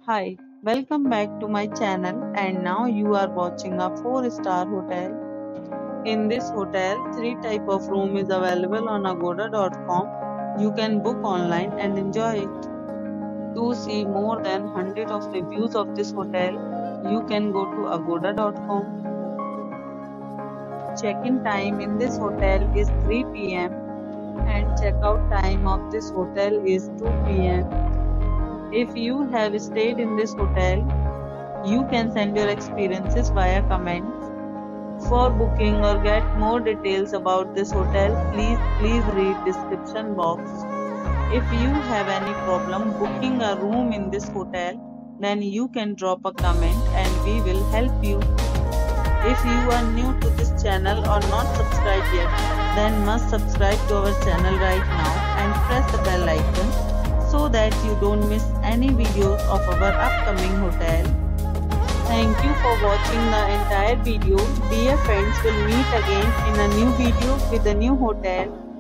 Hi, welcome back to my channel and now you are watching a 4-star hotel. In this hotel, three type of room is available on agoda.com. You can book online and enjoy it. To see more than 100 of reviews of this hotel, you can go to agoda.com. Check-in time in this hotel is 3 p.m. and check-out time of this hotel is 2 p.m. If you have stayed in this hotel, you can send your experiences via comments. For booking or get more details about this hotel, please read description box. If you have any problem booking a room in this hotel, then you can drop a comment and we will help you. If you are new to this channel or not subscribed yet, then must subscribe to our channel right now and press the bell icon so that you don't miss any videos of our upcoming hotel. Thank you for watching the entire video. Dear friends, will meet again in a new video with a new hotel.